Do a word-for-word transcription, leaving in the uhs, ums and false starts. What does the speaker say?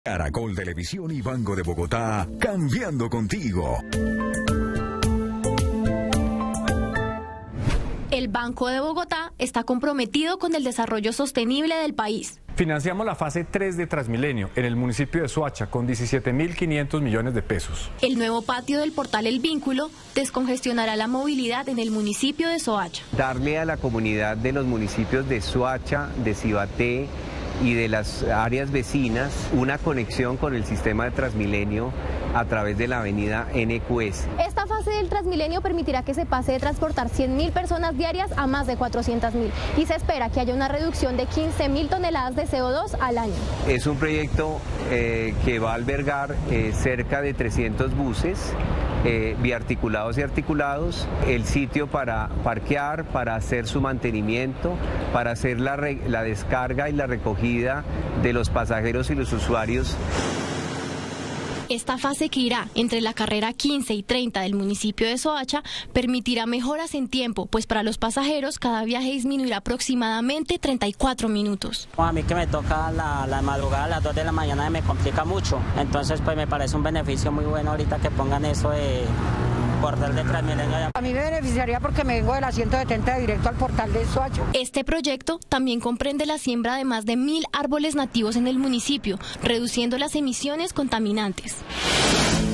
Caracol Televisión y Banco de Bogotá, cambiando contigo. El Banco de Bogotá está comprometido con el desarrollo sostenible del país. Financiamos la fase tres de Transmilenio en el municipio de Soacha con diecisiete mil quinientos millones de pesos. El nuevo patio del portal El Vínculo descongestionará la movilidad en el municipio de Soacha. Darle a la comunidad de los municipios de Soacha, de Cibaté y de las áreas vecinas una conexión con el sistema de Transmilenio a través de la avenida N Q S. Esta fase del Transmilenio permitirá que se pase de transportar cien mil personas diarias a más de cuatrocientas mil y se espera que haya una reducción de quince mil toneladas de C O dos al año. Es un proyecto eh, que va a albergar eh, cerca de trescientos buses eh, biarticulados y articulados, el sitio para parquear, para hacer su mantenimiento, para hacer la, re, la descarga y la recogida de los pasajeros y los usuarios. Esta fase, que irá entre la carrera quince y treinta del municipio de Soacha, permitirá mejoras en tiempo, pues para los pasajeros cada viaje disminuirá aproximadamente treinta y cuatro minutos. A mí que me toca la, la madrugada a las dos de la mañana me complica mucho, entonces pues me parece un beneficio muy bueno ahorita que pongan eso de portal de Transmilenio allá. A mí me beneficiaría porque me vengo de la ciento setenta directo al portal de Soacha. Este proyecto también comprende la siembra de más de mil árboles nativos en el municipio, reduciendo las emisiones contaminantes.